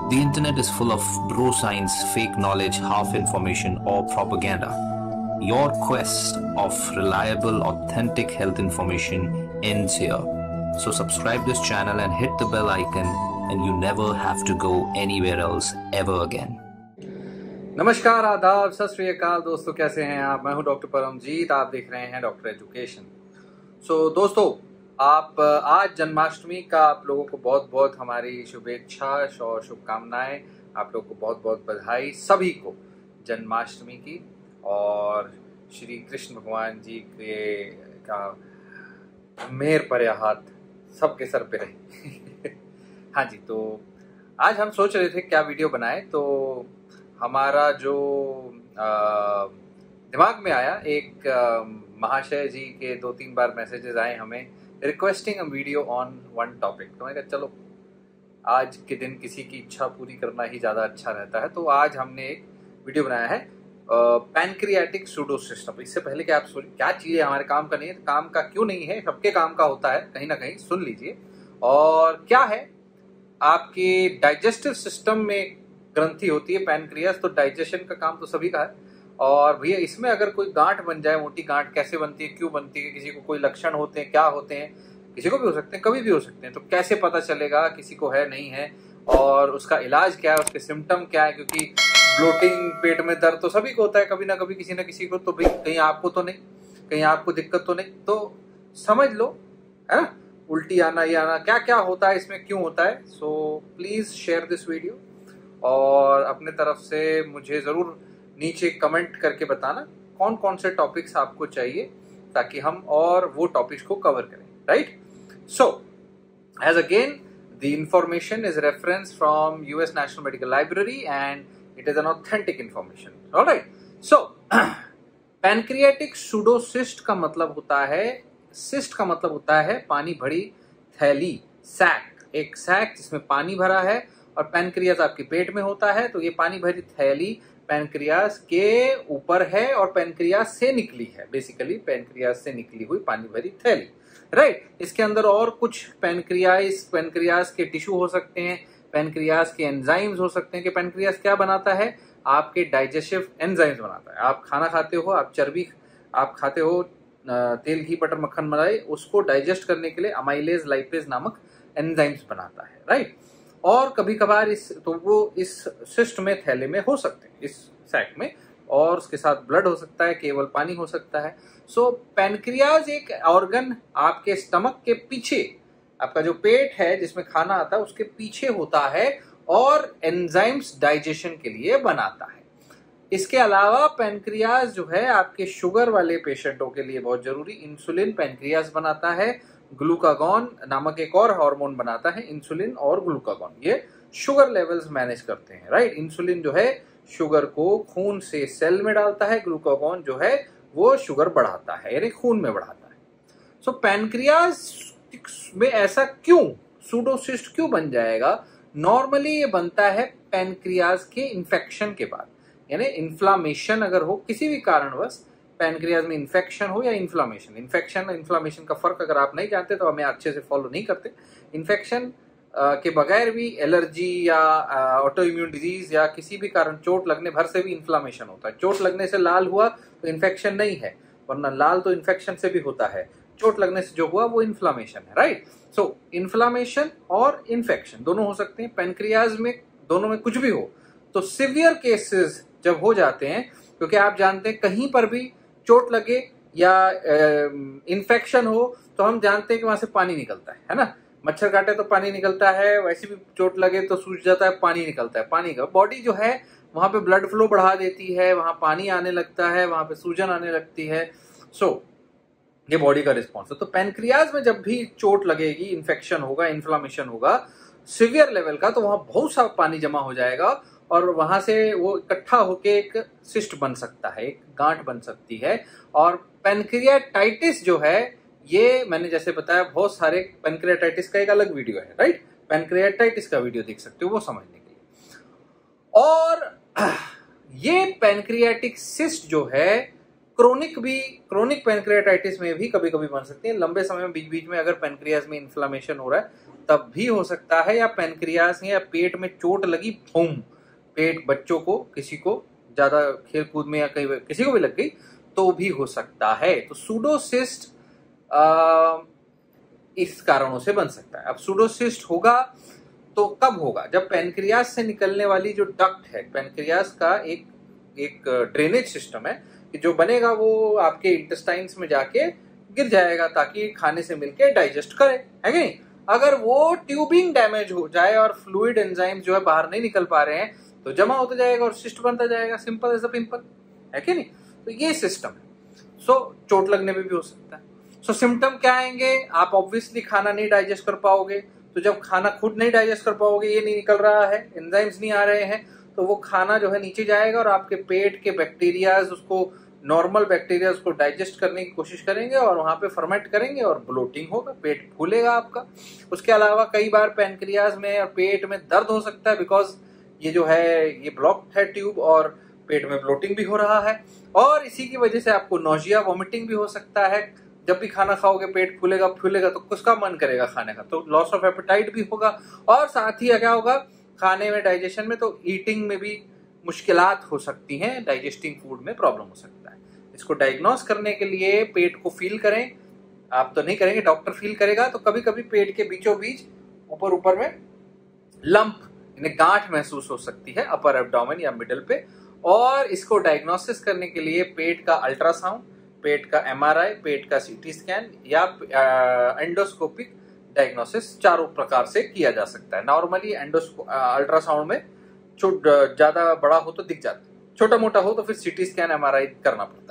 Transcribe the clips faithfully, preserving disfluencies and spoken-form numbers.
The internet is full of bro science, fake knowledge, half information, or propaganda. Your quest of reliable, authentic health information ends here. So subscribe this channel and hit the bell icon, and you never have to go anywhere else ever again. नमस्कार, आदाब, सत श्री अकाल दोस्तों, कैसे हैं आप। मैं हूं डॉक्टर परमजीत, आप देख रहे हैं डॉक्टर एजुकेशन। सो so, दोस्तों, आप आज जन्माष्टमी का आप लोगों को बहुत बहुत हमारी शुभेच्छा और शुभकामनाएं। आप लोगों को बहुत बहुत बधाई, सभी को जन्माष्टमी की, और श्री कृष्ण भगवान जी के का मेहर पर हाथ सबके सर पे रहे। हाँ जी, तो आज हम सोच रहे थे क्या वीडियो बनाए, तो हमारा जो आ, दिमाग में आया, एक आ, महाशय जी के दो तीन बार मैसेजेस आए हमें requesting a video on one topic. तो मैंने कहा चलो आज के दिन किसी की इच्छा पूरी करना ही ज़्यादा अच्छा रहता है, तो आज हमने एक वीडियो बनाया है पैनक्रियाटिक सूडोसिस्ट। इससे पहले कि आप सोच क्या चीज़ है, हमारे काम का नहीं है, काम का क्यों नहीं है, सबके काम का होता है कहीं ना कहीं, सुन लीजिए। और क्या है, आपके डाइजेस्टिव सिस्टम में ग्रंथि होती है पैनक्रियास, तो डाइजेशन का काम तो सभी का है। और भैया इसमें अगर कोई गांठ बन जाए, मोटी गांठ कैसे बनती है, क्यों बनती है, किसी को कोई लक्षण होते हैं, क्या होते हैं, किसी को भी हो सकते हैं, कभी भी हो सकते हैं, तो कैसे पता चलेगा किसी को है नहीं है, और उसका इलाज क्या है, उसके सिम्टम क्या है। क्योंकि ब्लोटिंग, पेट में दर्द तो सभी को होता है कभी ना कभी, किसी ना किसी को, तो भाई कहीं आपको तो नहीं, कहीं आपको दिक्कत तो नहीं, तो समझ लो, है ना, उल्टी आना, ये आना, क्या क्या होता है इसमें, क्यों होता है। So please share this video, और अपने तरफ से मुझे ज़रूर नीचे कमेंट करके बताना कौन कौन से टॉपिक्स आपको चाहिए, ताकि हम और वो टॉपिक्स को कवर करें, right. So as again the information is reference from US national medical library and it is an authentic information, alright. So pancreatic pseudocyst का मतलब होता है, सिस्ट का मतलब होता है पानी भरी थैली, सैक, एक सैक जिसमें पानी भरा है, और पैनक्रियास आपके पेट में होता है, तो ये पानी भरी थैली पैनक्रियास के ऊपर है और पैनक्रियास से निकली है, बेसिकली पैनक्रियास से निकली हुई पानी भरी थैली, राइट। इसके अंदर और कुछ पैनक्रियास पैनक्रियास के टिश्यू हो सकते हैं, पैनक्रियास के एंजाइम्स हो सकते हैं। कि पैनक्रियास क्या बनाता है, आपके डाइजेस्टिव एंजाइम्स बनाता है। आप खाना खाते हो, आप चर्बी आप खाते हो, तेल, घी, बटर, मक्खन, मलाई, उसको डाइजेस्ट करने के लिए अमाइलेज, लाइपेज नामक एंजाइम्स बनाता है, राइट। और कभी कभार इस तो वो इस सिस्ट में, थैले में हो सकते हैं, इस सैक में, और उसके साथ ब्लड हो सकता है, केवल पानी हो सकता है। सो पैनक्रियाज एक ऑर्गन आपके स्टमक के पीछे, आपका जो पेट है जिसमें खाना आता है उसके पीछे होता है, और एंजाइम्स डाइजेशन के लिए बनाता है। इसके अलावा पैनक्रियाज जो है आपके शुगर वाले पेशेंटों के लिए बहुत जरूरी, इंसुलिन पैनक्रियाज बनाता है, ग्लूकागॉन नामक एक और हार्मोन बनाता है, इंसुलिन और ग्लूकागॉन, ये शुगर लेवल्स मैनेज करते हैं, राइट। इंसुलिन जो है शुगर को खून से सेल में डालता है, ग्लूकागॉन जो है वो शुगर बढ़ाता है, यानी खून में बढ़ाता है। सो पैनक्रियाज में ऐसा क्यों सूडोसिस्ट क्यों बन जाएगा? नॉर्मली ये बनता है पैनक्रियाज के इन्फेक्शन के बाद, यानी इन्फ्लामेशन अगर हो किसी भी कारणवश, पैनक्रियाज में इन्फेक्शन हो या इन्फ्लामेशन। इन्फेक्शन इन्फ्लामेशन का फर्क अगर आप नहीं जानते तो हमें अच्छे से फॉलो नहीं करते। इन्फेक्शन के बगैर भी एलर्जी या ऑटो इम्यून डिजीज या किसी भी कारण चोट लगने भर से भी इन्फ्लामेशन होता है। चोट लगने से लाल हुआ तो इन्फेक्शन नहीं है, वरना लाल तो इन्फेक्शन से भी होता है, चोट लगने से जो हुआ वो इन्फ्लामेशन है, राइट। सो इन्फ्लामेशन और इन्फेक्शन दोनों हो सकते हैं पैनक्रियाज में, दोनों में कुछ भी हो। तो सिवियर केसेस जब हो जाते हैं, क्योंकि आप जानते हैं कहीं पर भी चोट लगे या इन्फेक्शन हो तो हम जानते हैं कि वहां से पानी निकलता है है ना। मच्छर काटे तो पानी निकलता है, वैसे भी चोट लगे तो सूज जाता है, पानी निकलता है। पानी का बॉडी जो है वहां पे ब्लड फ्लो बढ़ा देती है, वहां पानी आने लगता है, वहां पे सूजन आने लगती है। सो so, ये बॉडी का रिस्पॉन्स है। तो पैनक्रियाज में जब भी चोट लगेगी, इन्फेक्शन होगा, इन्फ्लामेशन होगा सिवियर लेवल का, तो वहां बहुत सा पानी जमा हो जाएगा, और वहां से वो इकट्ठा होके एक सिस्ट बन सकता है, एक गांठ बन सकती है। और पैनक्रियाटाइटिस जो है, ये मैंने जैसे बताया, बहुत सारे पैनक्रियाटाइटिस का एक अलग वीडियो है, राइट। पैनक्रियाटाइटिस का वीडियो देख सकते हो वो समझने के लिए। और ये पैनक्रियाटिक सिस्ट जो है क्रोनिक भी क्रोनिक पैनक्रियाटाइटिस में भी कभी कभी बन सकती है। लंबे समय में बीच बीच में अगर पैनक्रियाज में इन्फ्लामेशन हो रहा है तब भी हो सकता है, या पैनक्रियाज या पेट में चोट लगी, फूम पेट बच्चों को, किसी को ज्यादा खेल कूद में या कहीं किसी को भी लग गई तो भी हो सकता है। तो सूडोसिस्ट इस कारणों से बन सकता है। अब सूडोसिस्ट होगा तो कब होगा? जब पैनक्रियाज से निकलने वाली जो डक्ट है, पैनक्रियाज का एक एक ड्रेनेज सिस्टम है कि जो बनेगा वो आपके इंटेस्टाइन्स में जाके गिर जाएगा ताकि खाने से मिलके डाइजेस्ट करे, है कि नहीं? अगर वो ट्यूबिंग डैमेज हो जाए और फ्लूइड एंजाइम जो है बाहर नहीं निकल पा रहे हैं तो जमा होता जाएगा और सिस्ट बनता जाएगा, सिंपल एज अ पिंपल, है कि नहीं? तो ये सिस्टम है। सो so, चोट लगने में भी हो सकता है। सो so, सिम्टम क्या आएंगे? आप ऑब्वियसली खाना नहीं डाइजेस्ट कर पाओगे, तो जब खाना खुद नहीं डाइजेस्ट कर पाओगे, ये नहीं निकल रहा है, एंजाइम्स नहीं आ रहे हैं, तो वो खाना जो है नीचे जाएगा और आपके पेट के बैक्टीरियाज उसको, नॉर्मल बैक्टीरिया उसको डाइजेस्ट करने की कोशिश करेंगे और वहां पे फर्मेंट करेंगे और ब्लोटिंग होगा, पेट फूलेगा आपका। उसके अलावा कई बार पैनक्रियाज में और पेट में दर्द हो सकता है, बिकॉज ये जो है ये ब्लॉक्ड है ट्यूब और पेट में ब्लोटिंग भी हो रहा है, और इसी की वजह से आपको नोजिया, वॉमिटिंग भी हो सकता है। जब भी खाना खाओगे पेट फूलेगा फूलेगा तो किसका मन करेगा खाने का, तो लॉस ऑफ एपेटाइट भी होगा, और साथ ही क्या होगा खाने में, डाइजेशन में, तो ईटिंग में भी मुश्किलात हो सकती हैं, डाइजेस्टिंग फूड में प्रॉब्लम हो सकता है। इसको डायग्नोस करने के लिए पेट को फील करें, आप तो नहीं करेंगे, डॉक्टर फील करेगा। तो कभी कभी पेट के बीचों बीच ऊपर ऊपर में लंप यानी गांठ महसूस हो सकती है अपर एब्डोमेन या मिडल पे, और इसको डायग्नोसिस करने के लिए पेट का अल्ट्रासाउंड, पेट का एमआरआई, पेट का सीटी स्कैन या एंडोस्कोपिक डायग्नोसिस चारों प्रकार से किया जा सकता है। नॉर्मली एंडोस्को अल्ट्रासाउंड में ज्यादा बड़ा हो तो दिख जाता है, छोटा मोटा हो तो फिर सीटी स्कैन, एमआरआई करना पड़ता है।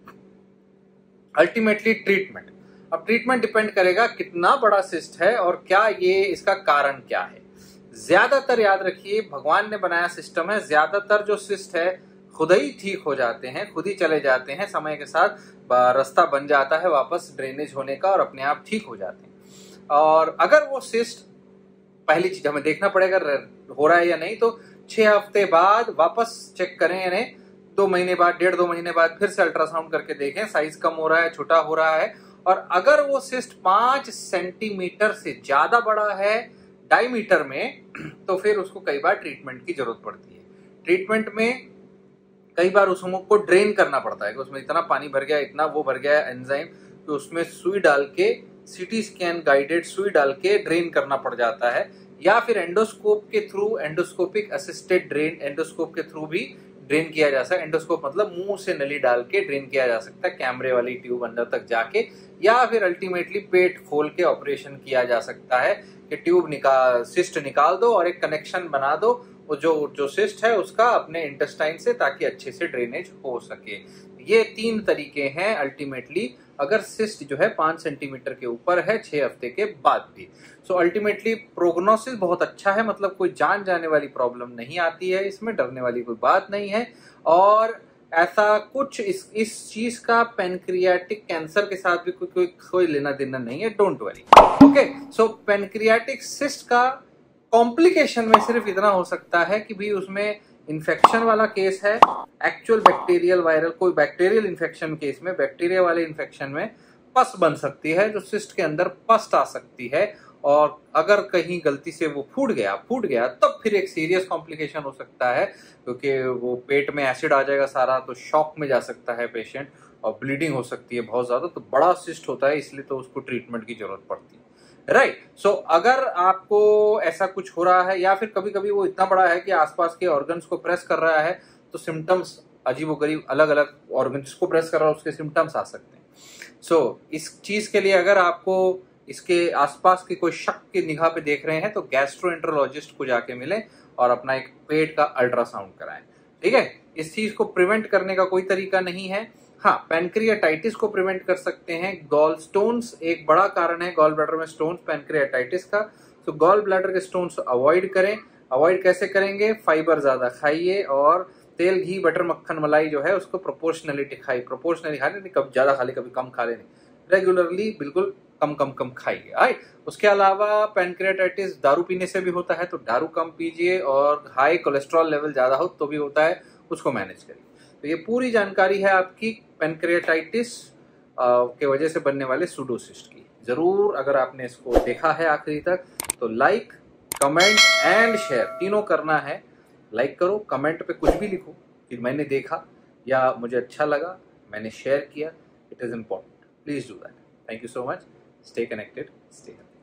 अल्टीमेटली ट्रीटमेंट, अब ट्रीटमेंट डिपेंड करेगा कितना बड़ा सिस्ट है और क्या ये, इसका कारण क्या है। ज्यादातर याद रखिए भगवान ने बनाया सिस्टम है, ज्यादातर जो सिस्ट है खुद ही ठीक हो जाते हैं, खुद ही चले जाते हैं, समय के साथ रास्ता बन जाता है वापस ड्रेनेज होने का और अपने आप ठीक हो जाते हैं। और अगर वो सिस्ट, पहली चीज हमें देखना पड़ेगा हो रहा है या नहीं, तो छह हफ्ते बाद वापस चेक करें, यानी दो महीने बाद, डेढ़ दो महीने बाद फिर से अल्ट्रासाउंड करके देखें साइज कम हो रहा है, छोटा हो रहा है। और अगर वो सिस्ट पांच सेंटीमीटर से ज्यादा बड़ा है डायमीटर में, तो फिर उसको कई बार ट्रीटमेंट की जरूरत पड़ती है। ट्रीटमेंट में कई बार उस को ड्रेन करना पड़ता है कि उसमें इतना पानी भर गया, इतना वो भर गया एंजाइम, तो उसमें सुई डाल के, सीटी स्कैन गाइडेड सुई डाल के ड्रेन करना पड़ जाता है, या फिर एंडोस्कोप के through, endoscopic assisted drain, endoscope के थ्रू भी ड्रेन किया जा सकता है। एंडोस्कोप मतलब मुंह से नली डाल के ड्रेन किया जा सकता है, कैमरे वाली ट्यूब अंदर तक जाके, या फिर अल्टीमेटली पेट खोल के ऑपरेशन किया जा सकता है कि ट्यूब निकाल, सिस्ट निकाल दो और एक कनेक्शन बना दो वो जो जो सिस्ट है उसका अपने इंटेस्टाइन से, ताकि अच्छे से ड्रेनेज हो सके। ये तीन तरीके हैं अल्टीमेटली, अगर सिस्ट जो है पांच सेंटीमीटर के ऊपर है छह हफ्ते के बाद भी। सो अल्टीमेटली प्रोग्नोसिस बहुत अच्छा है, मतलब कोई जान जाने वाली प्रॉब्लम नहीं आती है, इसमें डरने वाली कोई बात नहीं है। और ऐसा कुछ इस इस चीज का पैनक्रियाटिक कैंसर के साथ भी कोई कोई कोई लेना देना नहीं है, don't worry. Okay, so pancreatic cyst का कॉम्प्लिकेशन में सिर्फ इतना हो सकता है कि भी उसमें इन्फेक्शन वाला केस है, एक्चुअल बैक्टीरियल वायरल, कोई बैक्टीरियल इन्फेक्शन केस में, बैक्टीरिया वाले इन्फेक्शन में पस बन सकती है, जो सिस्ट के अंदर पस्ट आ सकती है, और अगर कहीं गलती से वो फूट गया फूट गया तब फिर एक सीरियस कॉम्प्लिकेशन हो सकता है, क्योंकि वो पेट में एसिड आ जाएगा सारा, तो शॉक में जा सकता है पेशेंट और ब्लीडिंग हो सकती है बहुत ज्यादा। तो बड़ा सिस्ट होता है, इसलिए तो उसको ट्रीटमेंट की जरूरत पड़ती है, राइट right. सो so, अगर आपको ऐसा कुछ हो रहा है, या फिर कभी कभी वो इतना बड़ा है कि आसपास के ऑर्गन्स को प्रेस कर रहा है, तो सिम्टम्स अजीबोगरीब, अलग अलग ऑर्गन्स को प्रेस कर रहा है उसके सिम्टम्स आ सकते हैं। सो so, इस चीज के लिए अगर आपको इसके आसपास की कोई शक की निगाह पे देख रहे हैं तो गैस्ट्रोएंटरोलॉजिस्ट को जाके मिलें और अपना एक पेट का अल्ट्रासाउंड कराएं, ठीक है। इस चीज को प्रिवेंट करने का कोई तरीका नहीं है। हाँ, पैनक्रियाटाइटिस को प्रिवेंट कर सकते हैं। गॉल स्टोन्स एक बड़ा कारण है, गॉल ब्लैडर में स्टोन्स पैनक्रियाटाइटिस का। तो गॉल ब्लैडर के स्टोन्स अवॉइड करें। अवॉइड कैसे करेंगे? फाइबर ज्यादा खाइए और तेल, घी, बटर, मक्खन, मलाई जो है उसको प्रोपोर्शनलिटी खाइए। प्रोपोर्शनली खाने नहीं, कभी ज्यादा खा ले कभी कम खा ले, रेगुलरली बिल्कुल कम कम कम खाइए। राइट। उसके अलावा पैनक्रियाटाइटिस दारू पीने से भी होता है, तो दारू कम पीजिए, और हाई कोलेस्ट्रॉल लेवल ज्यादा हो तो भी होता है, उसको मैनेज करिए। तो ये पूरी जानकारी है आपकी पैनक्रियाटाइटिस के वजह से बनने वाले सूडोसिस्ट की। ज़रूर अगर आपने इसको देखा है आखिरी तक तो लाइक, कमेंट एंड शेयर तीनों करना है। लाइक करो, कमेंट पे कुछ भी लिखो कि मैंने देखा या मुझे अच्छा लगा, मैंने शेयर किया, it is important, please do that. Thank you so much, stay connected, stay healthy.